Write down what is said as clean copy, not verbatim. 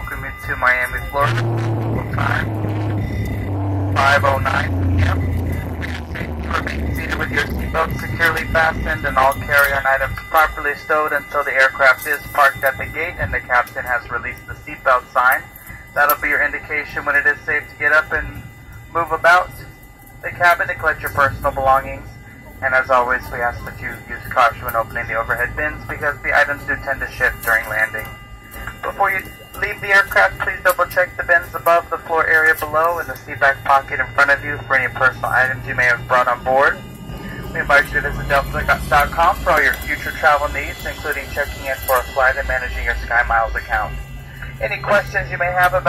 welcome you to Miami, Florida. Time 5:09 p.m. You remain seated with your seatbelt securely fastened and all carry-on items properly stowed until the aircraft is parked at the gate and the captain has released the seatbelt sign. That'll be your indication when it is safe to get up and move about the cabin to collect your personal belongings. And as always, we ask that you use caution when opening the overhead bins because the items do tend to shift during landing. Before you leave the aircraft, please double check the bins above, the floor area below, and the seat back pocket in front of you for any personal items you may have brought on board. We invite you to visit delta.com for all your future travel needs, including checking in for a flight and managing your SkyMiles account. Any questions you may have about